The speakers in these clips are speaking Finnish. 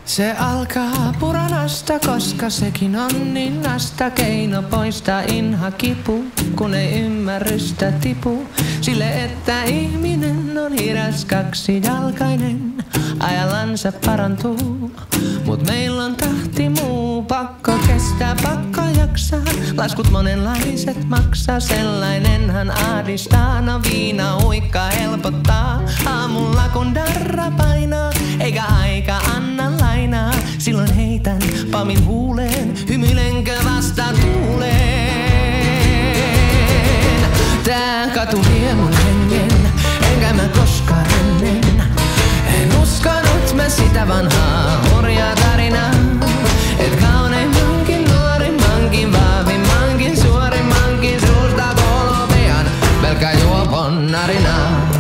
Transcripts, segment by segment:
Se alkaa puranasta, koska sekin on niin nasta. Keino poistaa inha kipu, kun ei ymmärrystä tipu. Sille, että ihminen on hidas kaksijalkainen, ajallansa parantuu. Mut meillä on tahti muu, pakko kestää, pakko jaksaa. Laskut monenlaiset maksaa, sellainenhan ahdistaa. No viina uikka helpottaa, aamulla kun darra painaa. Eikä aika anna lainaa, silloin heitän pamin huuleen. Hymyilenkö vasta tuuleen? Tää katu vie mun hengen, enkä mä koskaan ennen. En uskonut mä sitä vanhaa hurjaa tarinaa. Et kauneimmankin, nuorimmankin, vahvimmankin, suorimmankin suusta kolopean pelkkä juopon narinaa.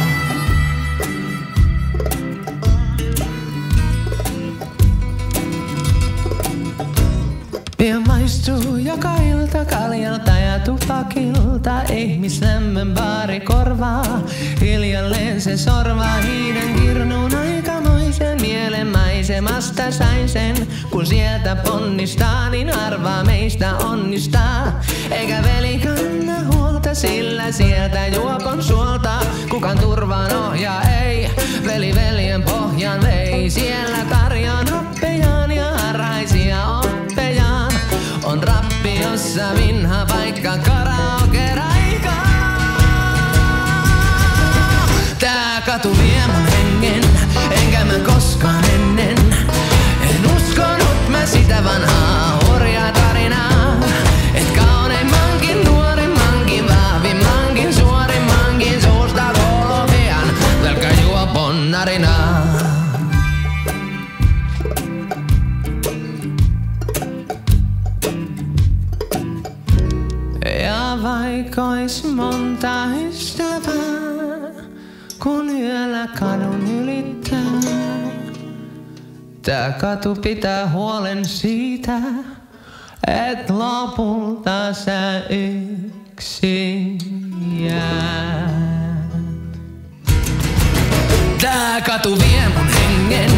Pian maistuu joka ilta kaljalta ja tupakilta. Ihmislämmön baari korvaa, hiljalleen se sorvaa hiiden kirnuun aikamoisen. Mielen maisemasta sain sen, kun sieltä ponnistaa, niin arvaa meistä onnistaa. Eikä veli kanna huolta, sillä sieltä juopon suolta kukaan turvaan ohjaa ei. Veli veljen pohjan vei, siellä tarjoan oppejaan ja harhaisia oppejaan. On rappiossa vinha paikka karaoke-raika. Tää katu vie mun hengen, enkä mä koskaan ennen. En uskonut mä sitä vanhaa hurjaa tarinaa. Et kauneimmankin, nuorimmankin, vahvimmankin, suorimmankin suusta kolopean pelkkä juopon narinaa. Ja vaikka ois monta ystävää, kun yöllä kadun ylittää, tää katu pitää huolen siitä, et lopulta sä yksin jäät. Tää katu vie mun hengen,